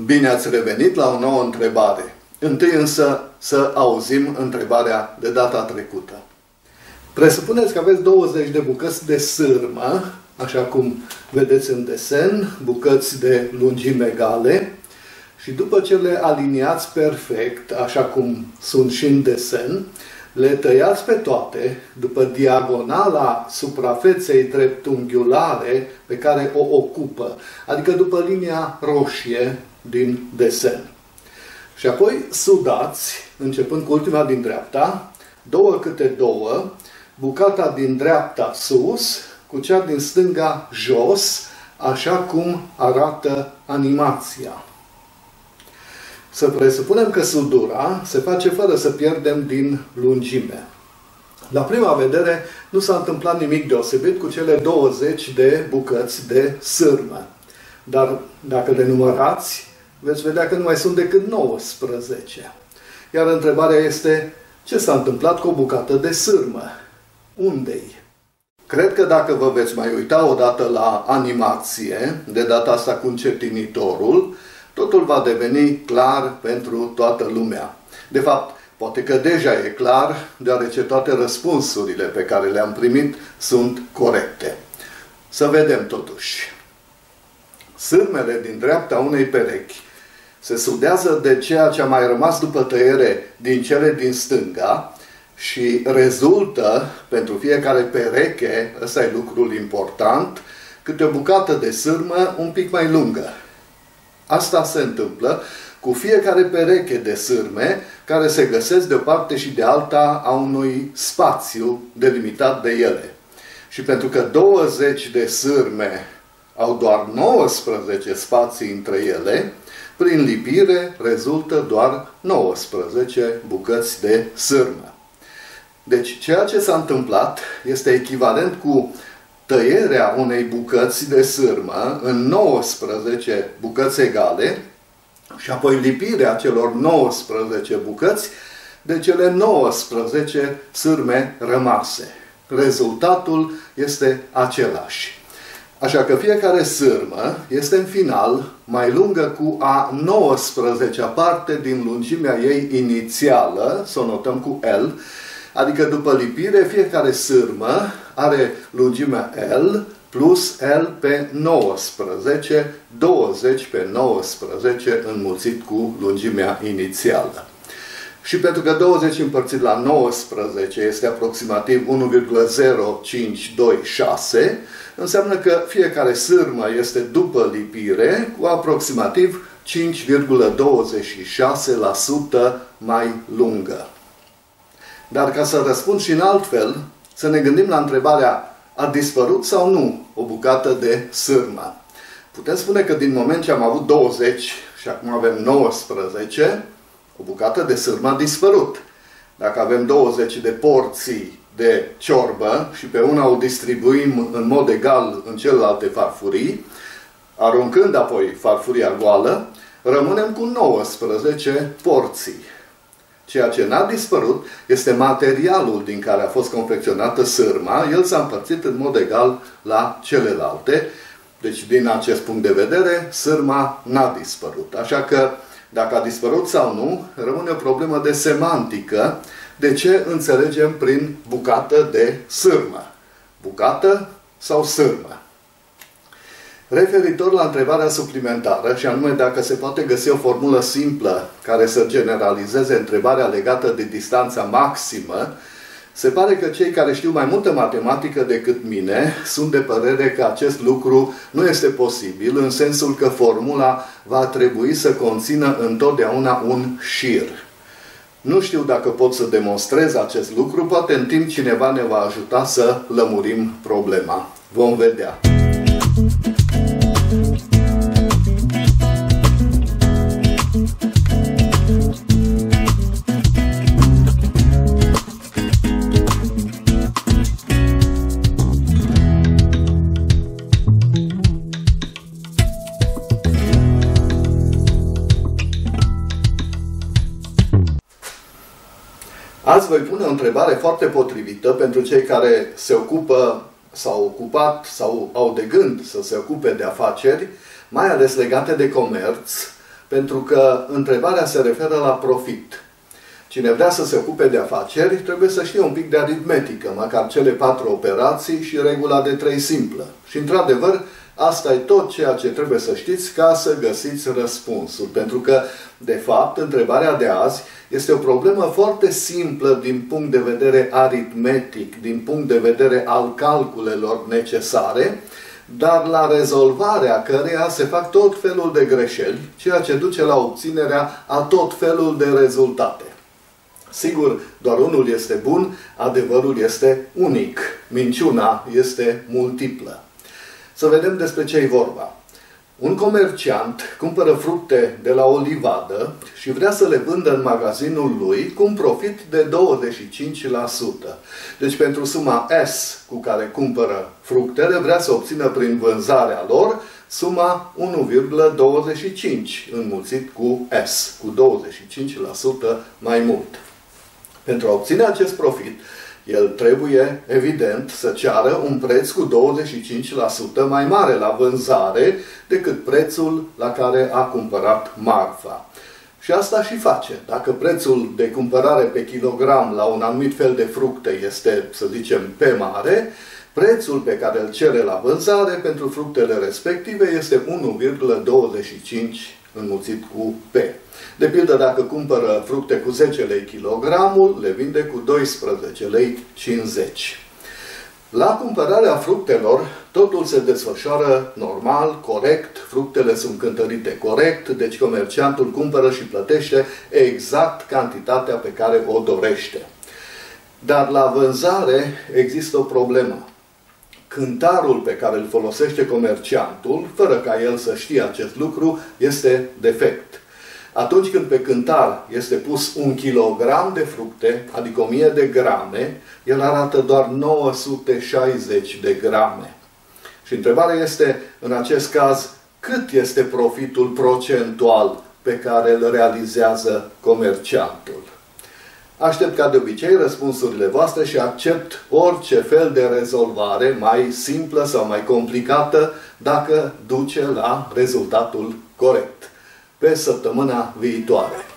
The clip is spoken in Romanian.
Bine ați revenit la o nouă întrebare. Întâi însă să auzim întrebarea de data trecută. Presupuneți că aveți 20 de bucăți de sârmă, așa cum vedeți în desen, bucăți de lungime egale, și după ce le aliniați perfect, așa cum sunt și în desen, le tăiați pe toate după diagonala suprafeței dreptunghiulare pe care o ocupă, adică după linia roșie din desen. Și apoi sudați, începând cu ultima din dreapta, 2 câte 2, bucata din dreapta sus cu cea din stânga jos, așa cum arată animația. Să presupunem că sudura se face fără să pierdem din lungime. La prima vedere nu s-a întâmplat nimic deosebit cu cele 20 de bucăți de sârmă. Dar dacă le numărați, veți vedea că nu mai sunt decât 19. Iar întrebarea este, ce s-a întâmplat cu o bucată de sârmă? Unde-i? Cred că dacă vă veți mai uita odată la animație, de data asta cu încetinitorul, totul va deveni clar pentru toată lumea. De fapt, poate că deja e clar, deoarece toate răspunsurile pe care le-am primit sunt corecte. Să vedem totuși. Sârmele din dreapta unei perechi se sudează de ceea ce a mai rămas după tăiere din cele din stânga și rezultă, pentru fiecare pereche, ăsta e lucrul important, câte o bucată de sârmă un pic mai lungă. Asta se întâmplă cu fiecare pereche de sârme care se găsesc de o parte și de alta a unui spațiu delimitat de ele. Și pentru că 20 de sârme au doar 19 spații între ele, prin lipire rezultă doar 19 bucăți de sârmă. Deci ceea ce s-a întâmplat este echivalent cu tăierea unei bucăți de sârmă în 19 bucăți egale și apoi lipirea celor 19 bucăți de cele 19 sârme rămase. Rezultatul este același. Așa că fiecare sârmă este în final mai lungă cu a 19-a parte din lungimea ei inițială, să o notăm cu L, adică după lipire fiecare sârmă are lungimea L plus L pe 19, 20 pe 19 înmulțit cu lungimea inițială. Și pentru că 20 împărțit la 19 este aproximativ 1,0526, înseamnă că fiecare sârmă este după lipire cu aproximativ 5,26% mai lungă. Dar ca să răspund și în alt fel, să ne gândim la întrebarea, a dispărut sau nu o bucată de sârmă? Putem spune că din moment ce am avut 20 și acum avem 19, o bucată de sârmă a dispărut. Dacă avem 20 de porții de ciorbă și pe una o distribuim în mod egal în celelalte farfurii, aruncând apoi farfuria goală, rămânem cu 19 porții. Ceea ce n-a dispărut este materialul din care a fost confecționată sârma. El s-a împărțit în mod egal la celelalte. Deci, din acest punct de vedere, sârma n-a dispărut. Așa că, dacă a dispărut sau nu, rămâne o problemă de semantică. De ce înțelegem prin bucată de sârmă? Bucată sau sârmă? Referitor la întrebarea suplimentară, și anume dacă se poate găsi o formulă simplă care să generalizeze întrebarea legată de distanța maximă, se pare că cei care știu mai multă matematică decât mine sunt de părere că acest lucru nu este posibil, în sensul că formula va trebui să conțină întotdeauna un șir. Nu știu dacă pot să demonstrez acest lucru, poate în timp cineva ne va ajuta să lămurim problema. Vom vedea. Azi voi pune o întrebare foarte potrivită pentru cei care se ocupă, s-au ocupat sau au de gând să se ocupe de afaceri, mai ales legate de comerț, pentru că întrebarea se referă la profit. Cine vrea să se ocupe de afaceri trebuie să știe un pic de aritmetică, măcar cele 4 operații și regula de 3 simplă. Și într-adevăr, asta e tot ceea ce trebuie să știți ca să găsiți răspunsul. Pentru că, de fapt, întrebarea de azi este o problemă foarte simplă din punct de vedere aritmetic, din punct de vedere al calculelor necesare, dar la rezolvarea căreia se fac tot felul de greșeli, ceea ce duce la obținerea a tot felul de rezultate. Sigur, doar unul este bun, adevărul este unic, minciuna este multiplă. Să vedem despre ce e vorba. Un comerciant cumpără fructe de la o livadă și vrea să le vândă în magazinul lui cu un profit de 25%. Deci pentru suma S cu care cumpără fructele, vrea să obțină prin vânzarea lor suma 1,25 înmulțit cu S, cu 25% mai mult. Pentru a obține acest profit, el trebuie, evident, să ceară un preț cu 25% mai mare la vânzare decât prețul la care a cumpărat marfa. Și asta și face. Dacă prețul de cumpărare pe kilogram la un anumit fel de fructe este, să zicem, pe mare, prețul pe care îl cere la vânzare pentru fructele respective este 1,25 înmulțit cu P. De pildă, dacă cumpără fructe cu 10 lei kilogramul, le vinde cu 12 lei 50. La cumpărarea fructelor, totul se desfășoară normal, corect, fructele sunt cântărite corect, deci comerciantul cumpără și plătește exact cantitatea pe care o dorește. Dar la vânzare există o problemă. Cântarul pe care îl folosește comerciantul, fără ca el să știe acest lucru, este defect. Atunci când pe cântar este pus 1 kilogram de fructe, adică 1000 de grame, el arată doar 960 de grame. Și întrebarea este, în acest caz, cât este profitul procentual pe care îl realizează comerciantul? Aștept ca de obicei răspunsurile voastre și accept orice fel de rezolvare, mai simplă sau mai complicată, dacă duce la rezultatul corect. Pe săptămâna viitoare.